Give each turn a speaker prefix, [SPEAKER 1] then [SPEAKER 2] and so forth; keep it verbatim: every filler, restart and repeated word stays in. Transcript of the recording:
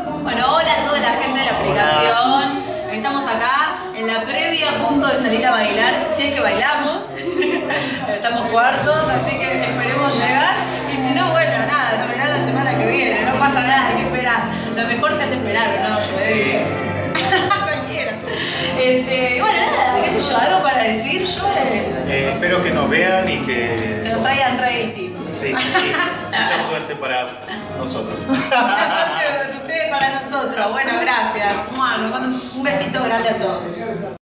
[SPEAKER 1] Bueno, hola a toda la gente de la aplicación. Estamos acá en la previa a punto de salir a bailar. Si es que bailamos, estamos cuartos, así que esperemos llegar. Y si no, bueno, nada, nos verán la semana que viene. No pasa nada, hay que esperar. Lo mejor se hace esperar, ¿no? Yo eh. Cualquiera. Este, bueno, nada, qué sé yo, algo para decir. Yo eh,
[SPEAKER 2] eh, espero que nos vean y que,
[SPEAKER 1] que nos traigan rating.
[SPEAKER 2] Sí, y mucha suerte para nosotros.
[SPEAKER 1] Mucha suerte de ustedes para nosotros. Bueno, gracias. Nos mando un besito grande a todos.